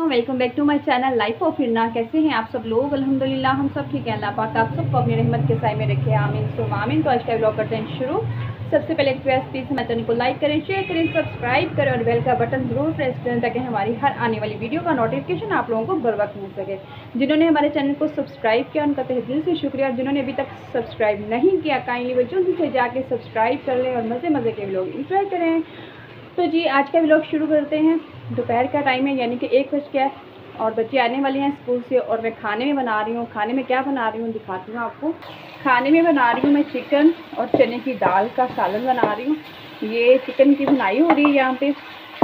Welcome back to my channel life of Hirna. कैसे हैं आप सब लोग? अल्हम्दुलिल्लाह हम सब ठीक हैं। अल्लाह पाक आप सबको अपनी रहमत के साए में रखे, आमीन सुम आमीन। तो आज का व्लॉग करते हैं शुरू। सबसे पहले रिक्वेस्ट प्लीज़ हमारे चैनल को लाइक करें, शेयर करें, सब्सक्राइब करें और बेल का बटन जरूर प्रेस करें ताकि हमारी हर आने वाली वीडियो का नोटिफिकेशन आप लोगों को बर वक्त मिल सके। जिन्होंने हमारे चैनल को सब्सक्राइब किया उनका तहे दिल से शुक्रिया, और जिन्होंने अभी तक सब्सक्राइब नहीं किया काइंडली वो जल्दी से जाके सब्सक्राइब कर लें और मज़े मज़े के व्लॉग इंजॉय करें। तो जी आज का व्लॉग शुरू करते हैं। दोपहर का टाइम है यानी कि 1 बज गया है और बच्चे आने वाले हैं स्कूल से और मैं खाने में बना रही हूँ। खाने में क्या बना रही हूँ दिखाती हूँ आपको। खाने में बना रही हूँ मैं चिकन और चने की दाल का सालन बना रही हूँ। ये चिकन की भुनाई हो रही है यहाँ पे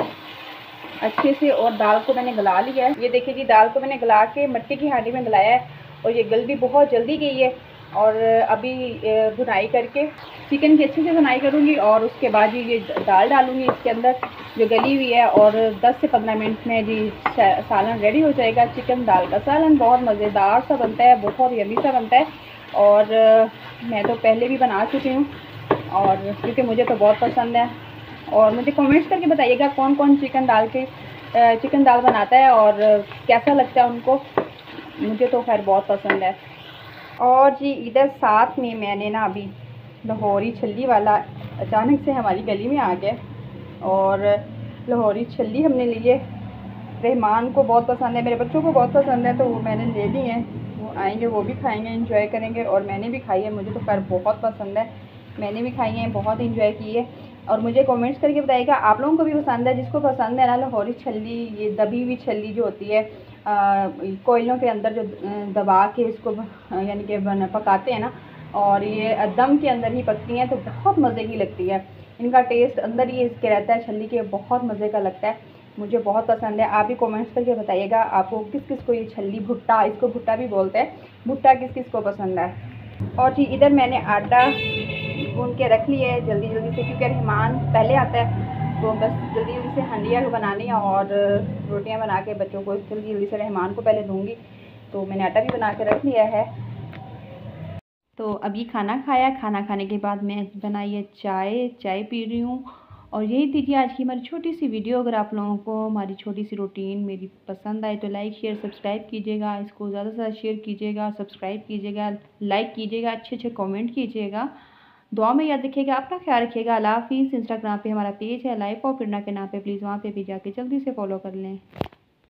अच्छे से, और दाल को मैंने गला लिया है। ये देखिए जी, दाल को मैंने गला के मिट्टी की हांडी में गलाया है और ये गल भी बहुत जल्दी गई है। और अभी भुनाई करके चिकन की अच्छे से भुनाई करूँगी और उसके बाद ये दाल डालूँगी इसके अंदर जो गली हुई है, और 10 से 15 मिनट में जी सालन रेडी हो जाएगा। चिकन दाल का सालन बहुत मज़ेदार सा बनता है, बहुत यम्मी सा बनता है। और मैं तो पहले भी बना चुकी हूँ और क्योंकि मुझे तो बहुत पसंद है। और मुझे कमेंट्स करके बताइएगा कौन कौन चिकन दाल बनाता है और कैसा लगता है उनको। मुझे तो खैर बहुत पसंद है। और जी इधर साथ में मैंने ना अभी लाहौरी छल्ली वाला अचानक से हमारी गली में आ गया और लाहौरी छल्ली हमने ली है। रहमान को बहुत पसंद है, मेरे बच्चों को बहुत पसंद है, तो वो मैंने ले ली है। वो आएंगे वो भी खाएंगे, एंजॉय करेंगे, और मैंने भी खाई है। मुझे तो खैर बहुत पसंद है, मैंने भी खाई है, बहुत इंजॉय की है। और मुझे कमेंट्स करके बताइएगा आप लोगों को भी पसंद है। जिसको पसंद है ना लाहौरी छल्ली, ये दबी हुई छल्ली जो होती है कोयलों के अंदर जो दबा के इसको यानी कि पकाते हैं ना, और ये दम के अंदर ही पकती हैं तो बहुत मज़े की लगती है। इनका टेस्ट अंदर ही इसके रहता है छल्ली के, बहुत मज़े का लगता है। मुझे बहुत पसंद है। आप भी कमेंट्स करके बताइएगा आपको किस किस को ये छल्ली, भुट्टा, इसको भुट्टा भी बोलते हैं, भुट्टा किस किस को पसंद है। और जी इधर मैंने आटा गूंद के रख लिया है जल्दी जल्दी से, क्योंकि रहमान पहले आता है तो बस जल्दी जल्दी से हंडिया बनानी है और रोटियां बना के बच्चों को जल्दी जल्दी से रहमान को पहले दूंगी। तो मैंने आटा भी बना के रख लिया है। तो अभी खाना खाया, खाना खाने के बाद मैं बनाई है चाय पी रही हूँ। और यही थी जी आज की हमारी छोटी सी वीडियो। अगर आप लोगों को हमारी छोटी सी रूटीन मेरी पसंद आए तो लाइक शेयर सब्सक्राइब कीजिएगा। इसको ज़्यादा से ज़्यादा शेयर कीजिएगा, सब्सक्राइब कीजिएगा, लाइक कीजिएगा, अच्छे अच्छे कमेंट कीजिएगा। दुआ में याद रखिएगा, अपना ख्याल रखिएगा। अल्लाह हाफिज़। इंस्टाग्राम पे हमारा पेज है लाइफ ऑफ हिरना के नाम पे, प्लीज़ वहाँ पे भी जाके जल्दी से फॉलो कर लें।